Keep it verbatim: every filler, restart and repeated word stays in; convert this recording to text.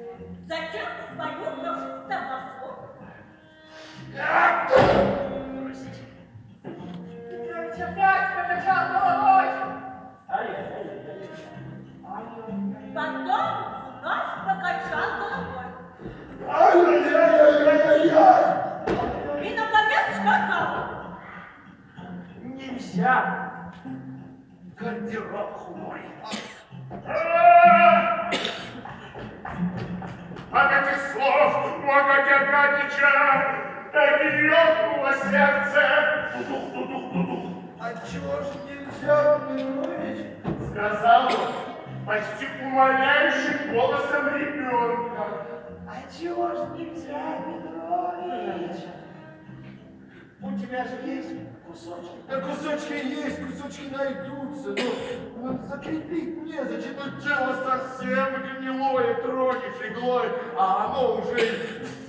Зачем свою табаку? Прости. Петрович опять покачал головой. Потом вновь покачал головой. Ай-яй-яй-яй-яй-яй! И наконец сказал: Нельзя гардероб мой. От этих слов у Агати Аркадьича ёкнуло сердце. Тудух-тудух-тудух. Отчего ж нельзя, Петрович? Сказал он почти умоляющим голосом ребенка. Отчего ж нельзя, Петрович? У тебя же есть кусочки? Да кусочки есть, кусочки найдутся. Но, но закрепить незачем. Это дело совсем гнилое, тронешь иглой, а оно уже